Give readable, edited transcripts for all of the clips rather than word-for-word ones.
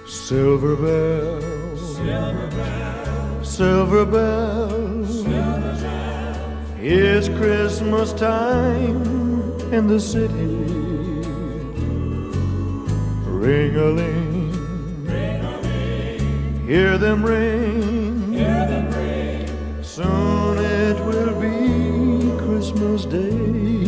Silver bells, silver bells, silver bells, silver bells. It's Christmas time in the city. Ring-a-ling, ring-a-ling, hear them ring, hear them ring. Soon it will be Christmas Day.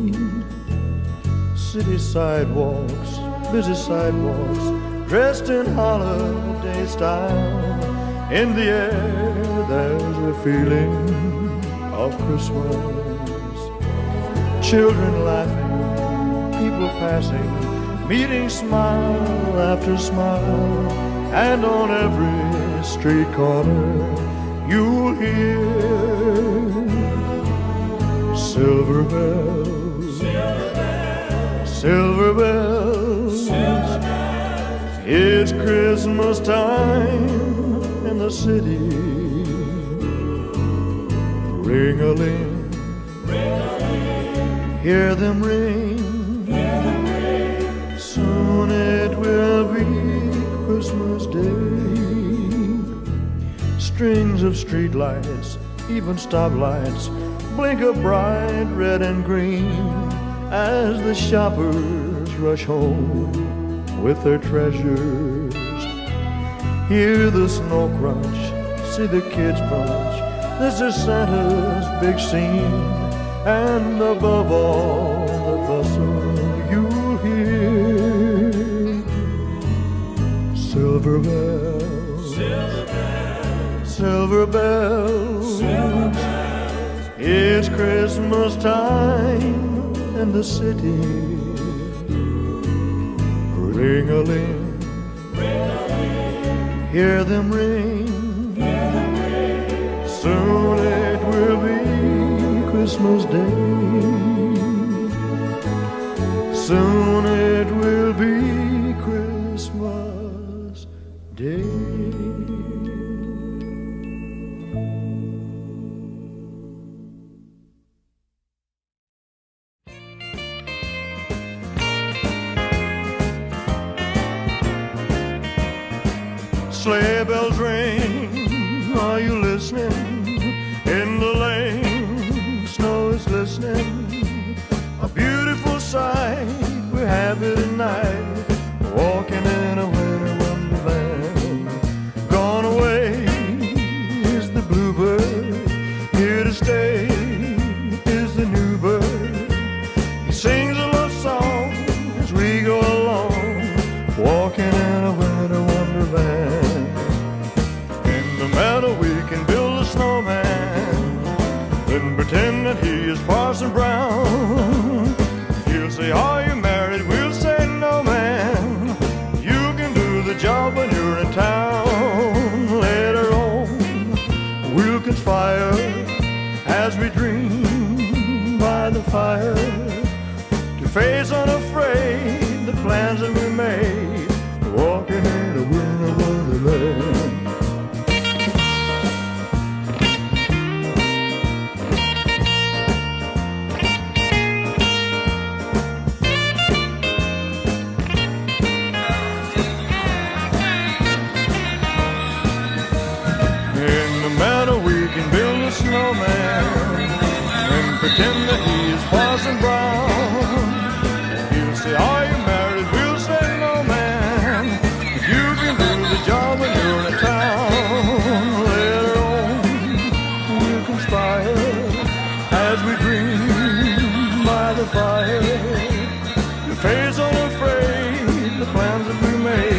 City sidewalks, busy sidewalks, dressed in holiday style. In the air there's a feeling of Christmas. Children laughing, people passing, meeting smile after smile. And on every street corner you'll hear silver bells, silver bells, silver bells, silver bells. It's Christmas time in the city. Ring-a-ling, ring-a-ling, hear them ring, hear them ring. Soon it will be Christmas Day. Strings of streetlights, even stoplights, blink a bright red and green as the shoppers rush home with their treasures. Hear the snow crunch, see the kids punch. This is Santa's big scene, and above all the bustle you'll hear silver bells, silver bells, silver bells, silver bells. It's Christmas time in the city. Ring-a-ling, ring-a-ling, hear them ring, hear them ring. Soon it will be Christmas Day. Soon it will be Christmas Day. Sleigh bells ring, are you listening? In the lane, snow is glistening. A beautiful sight, we have it at night, walking in a winter wonderland. Gone away is the bluebird, here to stay is the new bird. He sings a love song as we go along, walking in a winter wonderland. We can build a snowman, then pretend that he is Parson Brown. He'll say, are you married? We'll say, no, man. You can do the job when you're in town. Later on, we'll conspire as we dream by the fire to face unafraid the plans that we made, walking in a winter wonderland. Snowman and pretend that he is Parson Brown. He'll say, are you married? We'll say, no, man. If you can do the job when you're in town. Later on, we'll conspire as we dream by the fire to face unafraid the plans that we made.